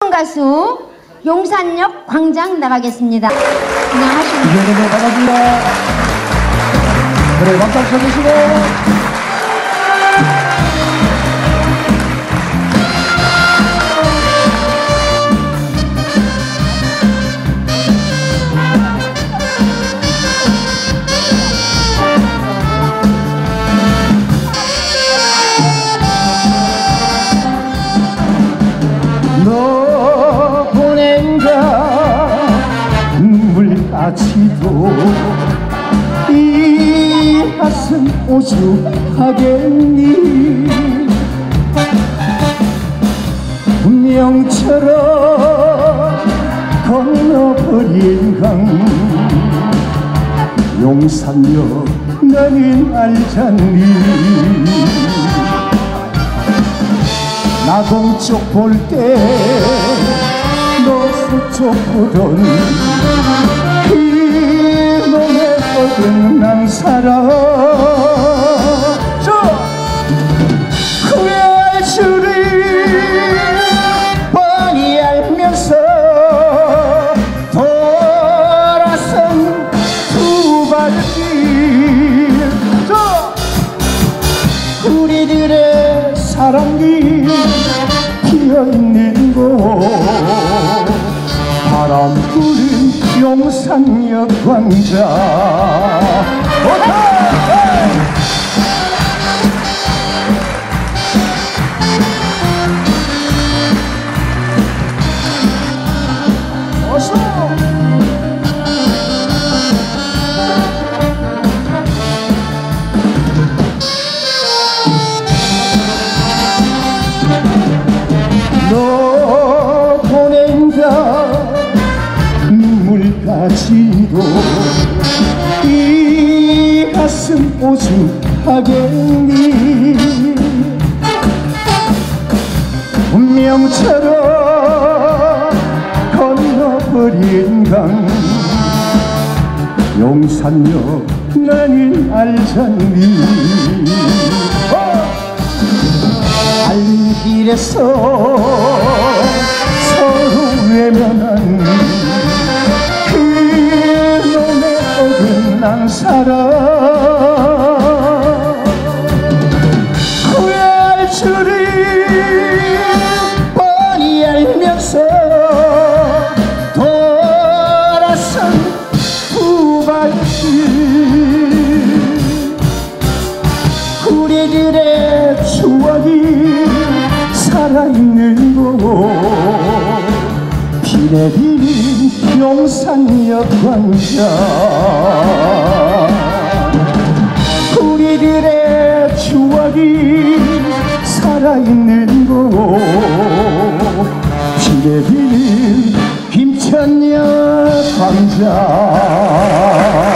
가수 용산역 광장 나가겠습니다. 안녕하십니까. 네, 반갑습니다. 그래, 박수 쳐주시고. 너 보낸가 눈물까지도 이 가슴 오죽하겠니. 운명처럼 건너버린 강 용산역 너는 알잖니. 나 동쪽 볼 때 너 서쪽 보던 그놈의 어긋난 사랑 후회할 줄을 뻔히 알면서 돌아선 두 발길 우리들의 사랑이 피어있는 곳 바람 부는 용산역 광장. 너 보낸다 눈물까지도 이 가슴 오죽하겠니. 운명처럼 건너버린 강 용산역 나는 알잖니. 갈길에서 서로 외면한 그놈의 어긋난 사랑 후회할 줄을 뻔히 알면서 돌아선 두 발길 우리들의 추억이 살아있는 곳 비 내리는 용산역 광장 우리들의 추억이 살아있는 곳 비 내리는 김천역 광장.